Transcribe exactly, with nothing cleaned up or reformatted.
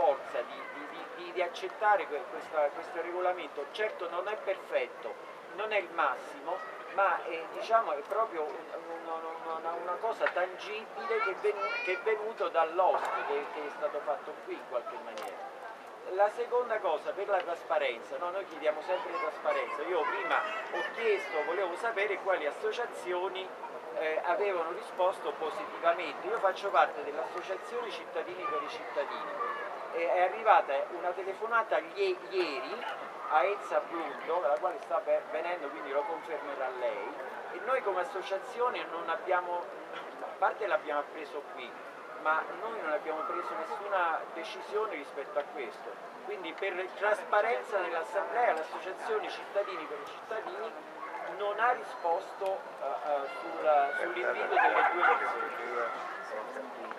forza di, di, di, di accettare questa, questo regolamento. Certo non è perfetto, non è il massimo, ma è, diciamo, è proprio una, una, una cosa tangibile che è, venuto, che è venuto dall'ospite, che è stato fatto qui in qualche maniera. La seconda cosa, per la trasparenza, no? Noi chiediamo sempre trasparenza. Io prima ho chiesto, volevo sapere quali associazioni eh, avevano risposto positivamente. Io faccio parte dell'associazione Cittadini per i Cittadini. E è arrivata una telefonata ieri a Elsa Blundo, la quale sta venendo, quindi lo confermerà lei, e noi come associazione non abbiamo, a parte l'abbiamo appreso qui, ma noi non abbiamo preso nessuna decisione rispetto a questo. Quindi per trasparenza nell'assemblea l'associazione Cittadini per i Cittadini non ha risposto uh, uh, sull'invito delle due persone.